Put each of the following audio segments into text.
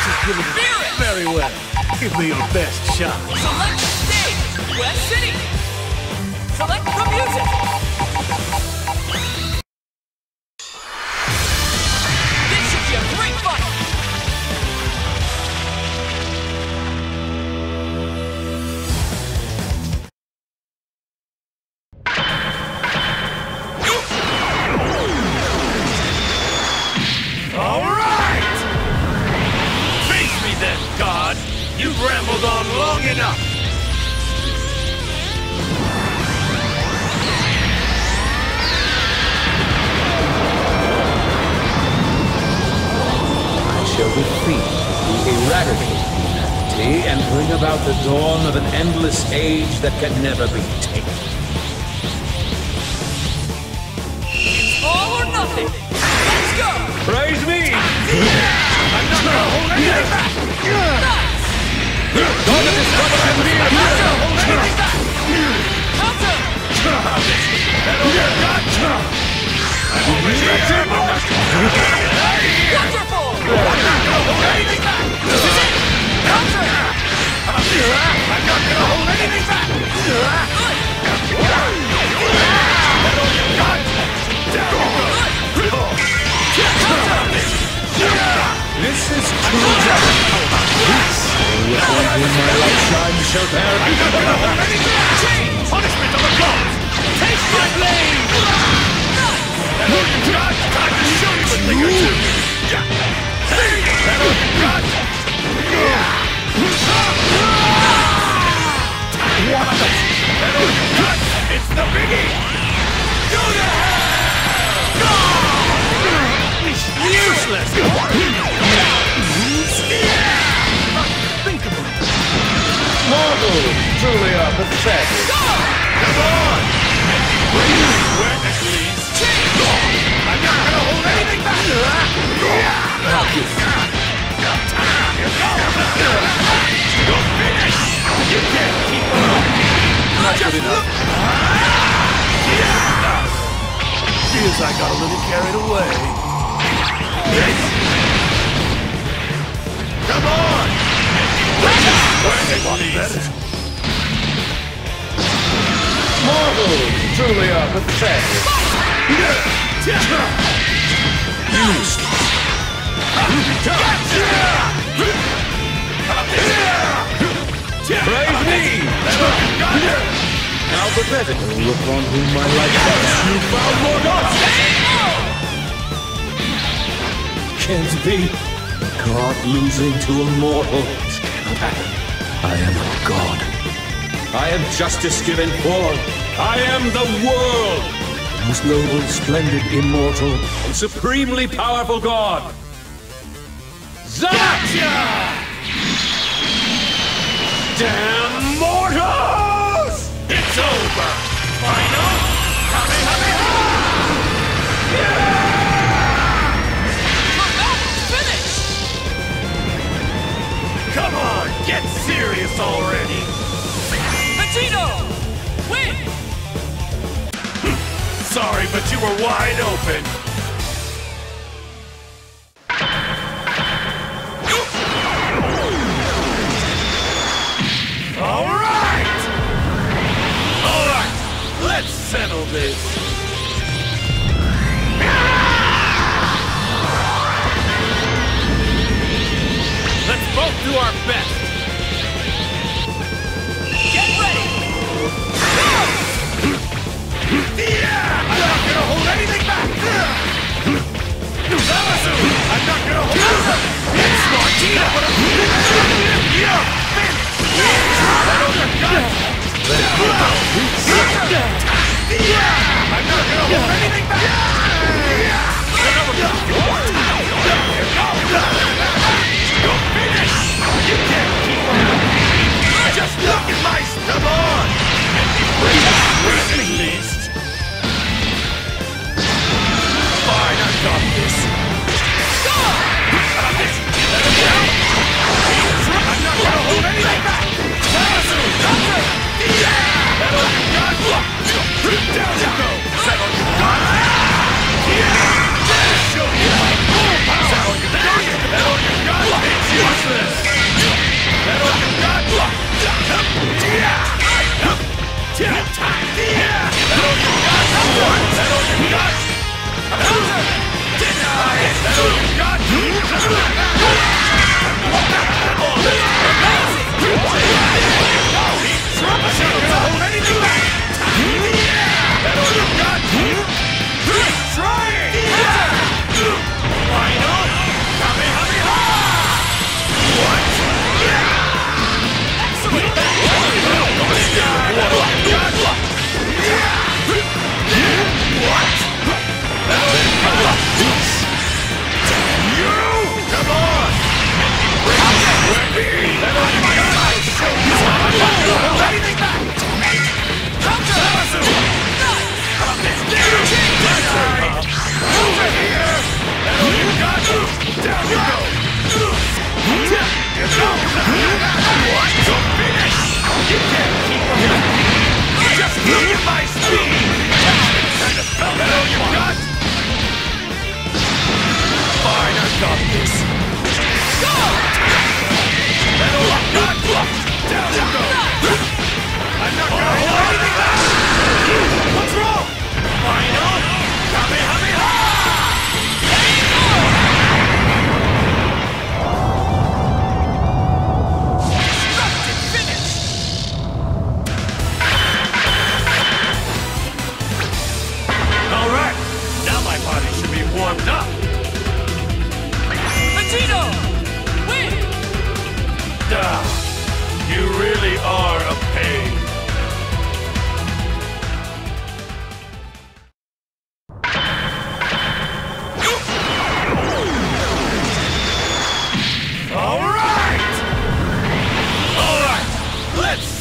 Very well. Give me your best shot. Select stage, West City. Select the music. This should be a great fight. All right! Face me then, God. You've rambled on long enough. I shall defeat the eradicate humanity and bring about the dawn of an endless age that can never be taken. It's all or nothing. Let's go. Praise me! I'm not gonna hold anything back! Nice. God of destruction be I'm not gonna hold anything back! Counter. I'm always ready. Wonderful. I'm not gonna hold anything back! Counter. I'm not gonna hold anything back! This is true justice. When my light shines shall bear. I'm not gonna hold anything back! Punishment of the gods! Taste my blade! That all you got? Time to show you a thing or two! That all you got? That all you got? It's the biggie! Go to hell! Useless! Think about it. Mortals truly are pathetic. Come on! Where at least? I'm not gonna hold anything back! Go finish! You can't keep up! Not good enough. Feels I got a little carried away. Come on! Where at least? Mortals truly are pathetic. Praise me! Now pathetic. Look on whom my light shines. You found Morgoth! Can't be. God losing to a mortal. I am a god. I am justice given form. I am the world. Most noble, splendid, immortal, and supremely powerful god. Zatia! Damn mortals! It's over! Final Kamehameha! Finish. Come on, get serious already! Vegito. Win. Sorry, but you were wide open. All right, let's settle this. Let's both do our best. Get ready. I'm not gonna hold anything back. Zamasu, I'm not gonna hold anything back. It's Martina. I'm not gonna hold anything back! Go finish! You can't keep up! Just look at my... Come on! At least! Fine, I got this! I'm not gonna hold anything back! Down you go! Settle you got!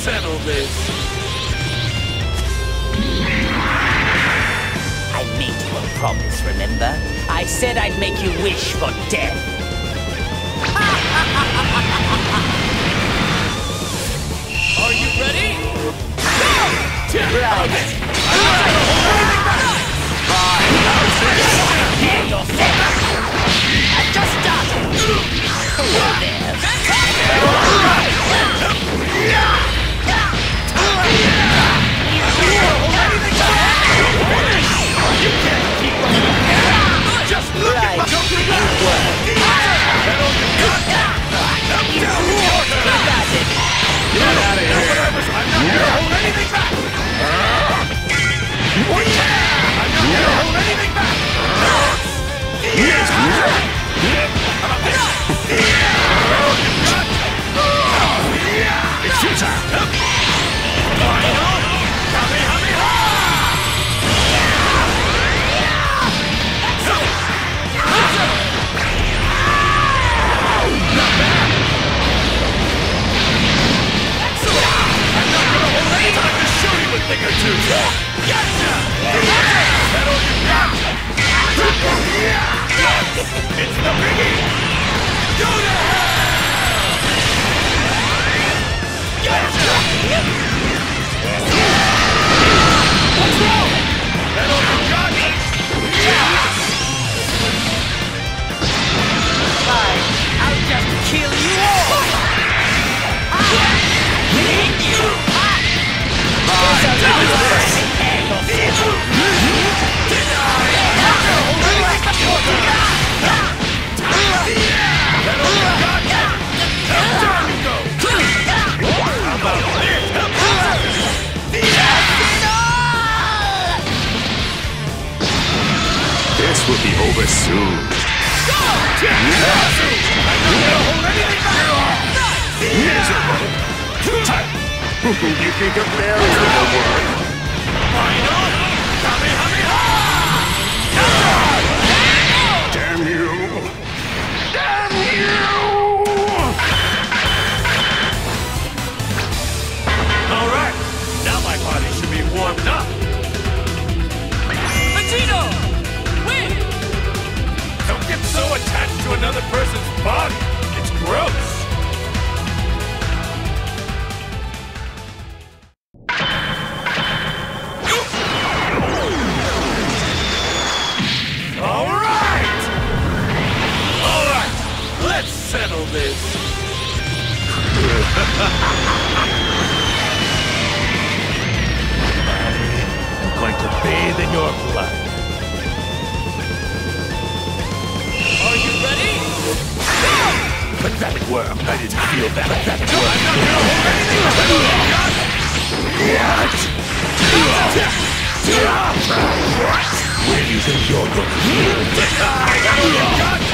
settle this. I made you a promise, remember? I said I'd make you wish for death. Are you ready? Right. Here, your I've just started. Hello there. You can't keep up. Just look at my Get out of here. I'm not gonna hold anything back. I'm not gonna hold anything back. It's your time. Thing or two. Gotcha! That all you got? It's the biggie! Go to hell! Gotcha! What's wrong? That all you got? Fine, I'll just kill you all! Hit you! This will be over soon. You think a bear is gonna work? Final Kamehameha! Damn you! Damn you! Alright, now my body should be warmed up. Vegito! Win! Don't get so attached to another person's body. It's gross. Settle this. I'm going to bathe in your blood. Are you ready? Pathetic worm. I didn't feel that pathetic worm. I'm not gonna hold anything. What? Where do you think you're going?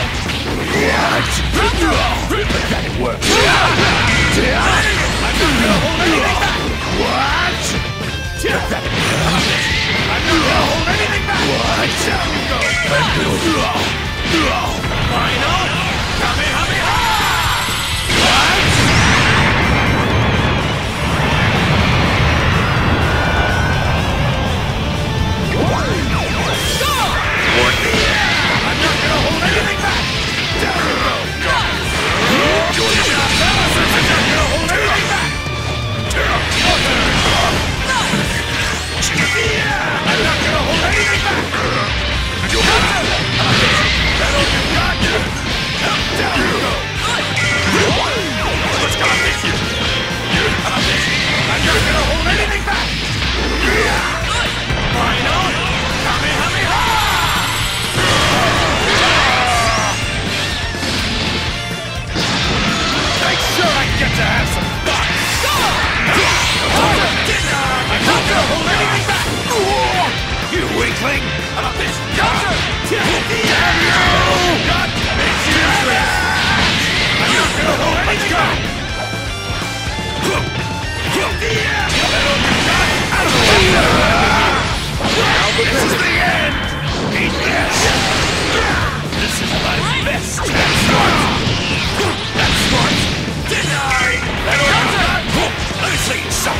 Pathetic work. I'm not gonna hold anything back. What? Pathetic work. I'm not gonna hold anything back. What? Down you go. Final Kamehameha! What? What? I'm not gonna hold anything back. Down you go.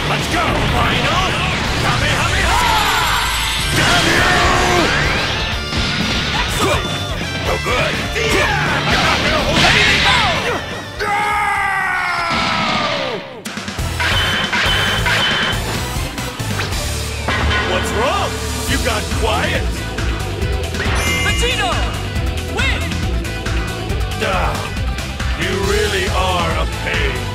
Let's go! Final! Kamehameha! Damn you! Excellent! No good! I'm not gonna hold anything out! What's wrong? You got quiet! Vegito! Win! You really are a pain.